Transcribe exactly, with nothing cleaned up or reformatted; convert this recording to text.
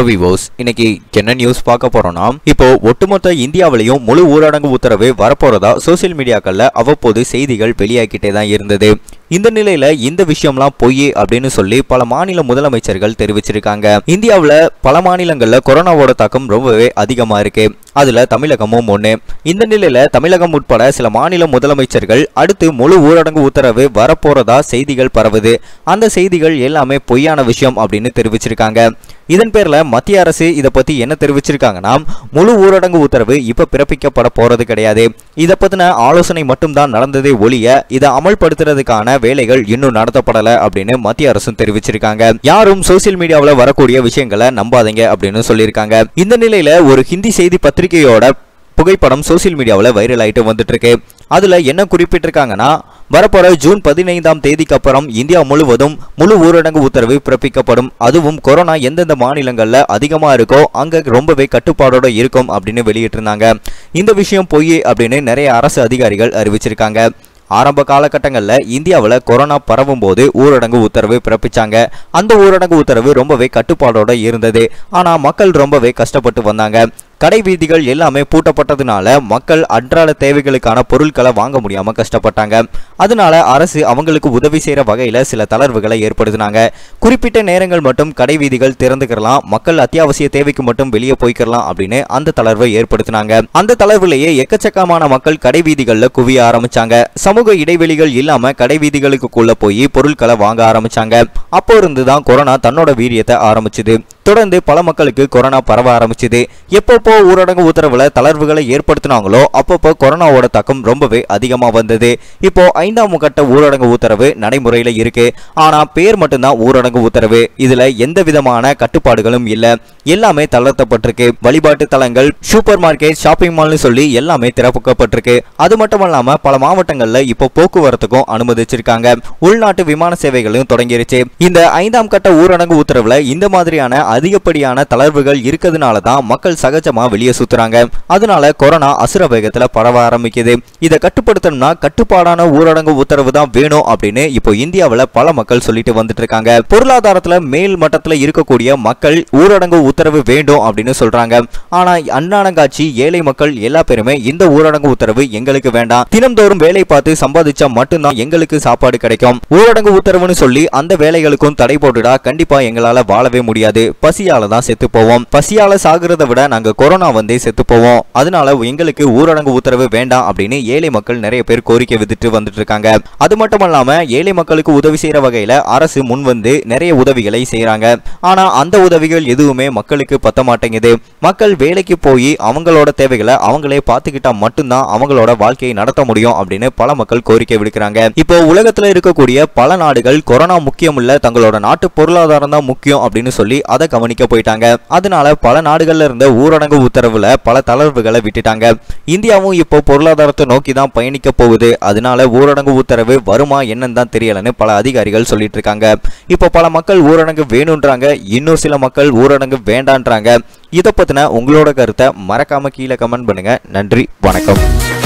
Hello விவோஸ், இன்னைக்கு என்ன news பார்க்க போறோம்னா, இப்போ ஒட்டுமொத்த இந்தியாவிலையும் முழு ஊரடங்கு உத்தரவு வரப்போறதா சோசியல் மீடியாக்கள்ல அவ்வப்போது செய்திகள் வெளியாகிட்டே தான் இருந்தது. இந்த நிலையில இந்த விஷயம்லாம் பொய் அப்படின்னு சொல்லி பல மாநில முதலமைச்சர்கள் தெரிவிச்சிருக்காங்க. இந்தியாவில் பல மாநிலங்கள்ல கொரோனாவோட தாக்கம் ரொம்பவே அதிகமா இருக்கு. அதுல தமிழகமும் ஒண்ணு. இந்த நிலையில தமிழகம் உட்பட சில மாநில முதலமைச்சர்கள் அடுத்து முழு ஊரடங்கு உத்தரவு வரப்போறதா செய்திகள் பரவுது. அந்த செய்திகள் எல்லாமே பொய்யான விஷயம் அப்படின்னு தெரிவிச்சிருக்காங்க. இதன் பேர்ல மத்திய அரசு இதை பத்தி என்ன தெரிவிச்சிருக்காங்கன்னா, முழு ஊரடங்கு உத்தரவு இப்ப பிறப்பிக்கப்பட போறது கிடையாது. இதை பத்தின ஆலோசனை மட்டும் தான் நடந்ததே ஒழிய இதை அமல்படுத்துறதுக்கான வேலைகள் இன்னும் நடத்தப்படல அப்படின்னு மத்திய அரசும் தெரிவிச்சிருக்காங்க. யாரும் சோசியல் மீடியாவில் வரக்கூடிய விஷயங்களை நம்பாதீங்க அப்படின்னு சொல்லியிருக்காங்க. இந்த நிலையில ஒரு ஹிந்தி செய்தி பத்திரிகையோட புகைப்படம் சோசியல் மீடியாவில் வைரல் ஆயிட்டு வந்துட்டு இருக்கு. அதுல என்ன குறிப்பிட்டிருக்காங்கன்னா, வரப்போற ஜூன் பதினைந்தாம் தேதிக்கு அப்புறம் இந்தியா முழுவதும் முழு ஊரடங்கு உத்தரவு பிறப்பிக்கப்படும். அதுவும் கொரோனா எந்தெந்த மாநிலங்கள்ல அதிகமா இருக்கோ அங்க ரொம்பவே கட்டுப்பாடோட இருக்கும் அப்படின்னு வெளியிட்டிருந்தாங்க. இந்த விஷயம் பொய் அப்படின்னு நிறைய அரசு அதிகாரிகள் அறிவிச்சிருக்காங்க. ஆரம்ப காலகட்டங்களில் இந்தியாவில் கொரோனா பரவும் போது ஊரடங்கு உத்தரவு பிறப்பிச்சாங்க. அந்த ஊரடங்கு உத்தரவு ரொம்பவே கட்டுப்பாடோட இருந்தது. ஆனால் மக்கள் ரொம்பவே கஷ்டப்பட்டு வந்தாங்க. கடை வீதிகள் எல்லாமே பூட்டப்பட்டதுனால மக்கள் அன்றாட தேவைகளுக்கான பொருட்களை வாங்க முடியாம கஷ்டப்பட்டாங்க. அதனால அரசு அவங்களுக்கு உதவி செய்யற வகையில சில தளர்வுகளை ஏற்படுத்தினாங்க. குறிப்பிட்ட நேரங்கள் மட்டும் கடை வீதிகள் திறந்துக்கலாம், மக்கள் அத்தியாவசிய தேவைக்கு மட்டும் வெளியே போய்க்கலாம் அப்படின்னு அந்த தளர்வை ஏற்படுத்தினாங்க. அந்த தளர்வுலேயே எக்கச்சக்கமான மக்கள் கடை வீதிகள்ல குவிய ஆரம்பிச்சாங்க. சமூக இடைவெளிகள் இல்லாம கடை வீதிகளுக்குள்ள போய் பொருட்களை வாங்க ஆரம்பிச்சாங்க. அப்போ இருந்துதான் கொரோனா தன்னோட வீரியத்தை ஆரம்பிச்சுது. தொடர்ந்து பல மக்களுக்கு கொரோனா பரவ ஆரம்பிச்சுது. எப்பப்போ ஊரடங்கு உத்தரவுல தளர்வுகளை ஏற்படுத்தினாங்களோ அப்பப்போ கொரோனாவோட தாக்கம் ரொம்பவே அதிகமா வந்தது. இப்போ ஐந்தாம் கட்ட ஊரடங்கு உத்தரவு நடைமுறையில இருக்கு. ஆனா பேர் மட்டும்தான் ஊரடங்கு உத்தரவு. இதுல எந்த விதமான கட்டுப்பாடுகளும் இல்ல. எல்லாமே தளர்த்தப்பட்டிருக்கு. வழிபாட்டு தலங்கள், சூப்பர் மார்க்கெட், ஷாப்பிங் மால்னு சொல்லி எல்லாமே திறக்கப்பட்டிருக்கு. அது மட்டும் இல்லாம பல மாவட்டங்கள்ல இப்போ போக்குவரத்துக்கும் அனுமதிச்சிருக்காங்க. உள்நாட்டு விமான சேவைகளும் தொடங்கிருச்சு. இந்த ஐந்தாம் கட்ட ஊரடங்கு உத்தரவுல இந்த மாதிரியான அதிகப்படியான தளர்வுகள் இருக்கிறதுனால தான் மக்கள் சகஜமா வெளியே சுத்துறாங்க. அதனால கொரோனா அசுர வேகத்துல பரவ ஆரம்பிக்குது. இதை கட்டுப்படுத்தணும்னா கட்டுப்பாடான ஊரடங்கு உத்தரவு தான் வேணும் அப்படின்னு இப்போ இந்தியாவில் பல மக்கள் சொல்லிட்டு வந்துட்டு இருக்காங்க. பொருளாதாரத்துல மேல் மட்டத்துல இருக்கக்கூடிய மக்கள் ஊரடங்கு உத்தரவு வேண்டும் அப்படின்னு சொல்றாங்க. ஆனா அண்ணாடங்காட்சி ஏழை மக்கள் எல்லா பேருமே இந்த ஊரடங்கு உத்தரவு எங்களுக்கு வேண்டாம், தினம்தோறும் வேலை பார்த்து சம்பாதிச்சா மட்டும்தான் எங்களுக்கு சாப்பாடு கிடைக்கும், ஊரடங்கு உத்தரவுன்னு சொல்லி அந்த வேலைகளுக்கும் தடை போட்டுடா கண்டிப்பா எங்களால வாழவே முடியாது, பசியால தான் செத்து போவோம், பசியால சாகுறதை விட நாங்க கொரோனா வந்தே செத்து போவோம், அதனால எங்களுக்கு ஊரடங்கு உத்தரவு வேண்டாம் அப்படின்னு ஏழை மக்கள் நிறைய பேர் கோரிக்கை விதிட்டு வந்துட்டு இருக்காங்க. அது மட்டும் இல்லாம ஏழை மக்களுக்கு உதவி செய்யற வகையில அரசு முன் வந்து நிறைய உதவிகளை செய்யறாங்க. ஆனா அந்த உதவிகள் எதுவுமே மக்களுக்கு பத்த மாட்டேங்குது. மக்கள் வேலைக்கு போய் அவங்களோட தேவைகளை அவங்களே பார்த்துக்கிட்டா மட்டும்தான் அவங்களோட வாழ்க்கையை நடத்த முடியும் அப்படின்னு பல மக்கள் கோரிக்கை விடுக்கிறாங்க. இப்போ உலகத்துல இருக்கக்கூடிய பல நாடுகள் கொரோனா முக்கியம் இல்ல, தங்களோட நாட்டு பொருளாதாரம் தான் முக்கியம் அப்படின்னு சொல்லி அதை கவனிக்க போயிட்டாங்க. அதனால பல நாடுகள்ல இருந்த ஊரடங்கு உத்தரவுல பல தளர்வுகளை விட்டுட்டாங்க. இந்தியாவும் இப்போ பொருளாதாரத்தை நோக்கி தான் பயணிக்க போகுது. அதனால ஊரடங்கு உத்தரவு வருமா என்னன்னு தான் தெரியலன்னு பல அதிகாரிகள் சொல்லிட்டு இருக்காங்க. இப்போ பல மக்கள் ஊரடங்கு வேணும்ன்றாங்க, இன்னும் சில மக்கள் ஊரடங்கு வேண்டான்றாங்க. இதை பத்தின உங்களோட கருத்தை மறக்காம கீழே கமெண்ட் பண்ணுங்க. நன்றி, வணக்கம்.